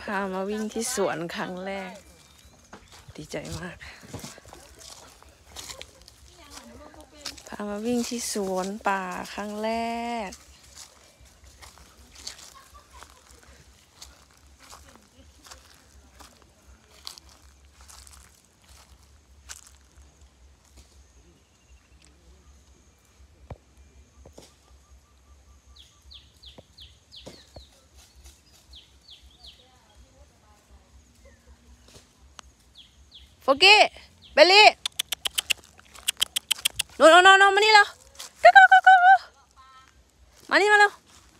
พามาวิ่งที่สวนครั้งแรกดีใจมากพามาวิ่งที่สวนป่าครั้งแรกโฟกี้เบลลี่โน่มานี่แล้วก็มานี่มาแล้ว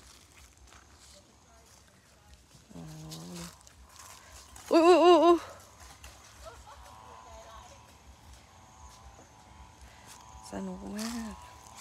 อุ้ยสนุกมาก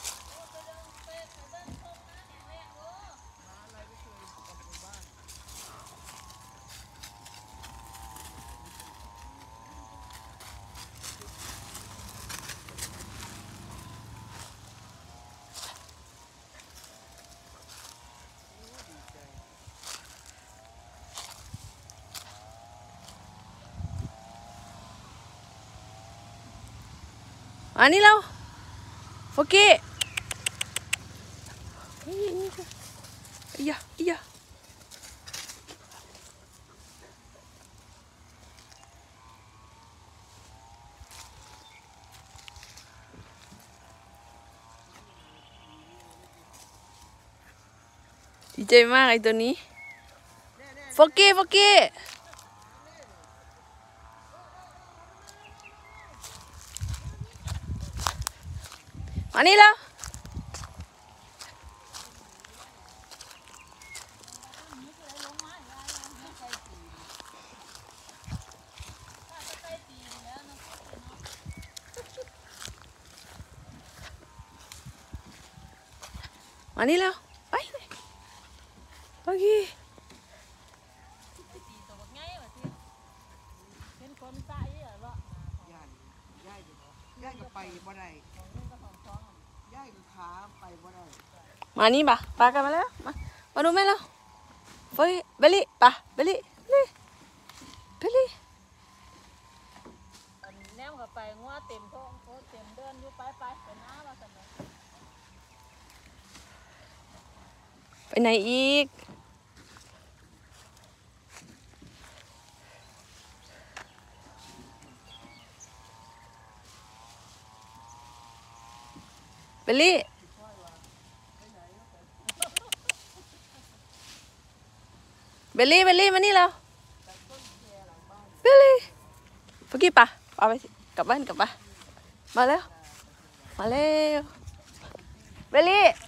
อันนี้แล้วโฟกี้อียะดีใจมากไอตัวนี้โฟกี้มานี่แล้วมานี่แล้วไปโอเคย่ายก็ไปบ่ได้ย่ายก็ขาไปบ่ได้มานี่ปะกันมาแล้วมาดูแม่แล้วเฮ้ยเบลลี่ปะเบลลี่แนมเข้าไปงัวเต็มท้องเต็มเดินอยู่ไปน้าว่าซั่นน่ะไปไหนอีกเบลลี่มานี่แล้วเบลลี่เมื่อกี้ปะไปกลับบ้านมาแล้วเบลลี่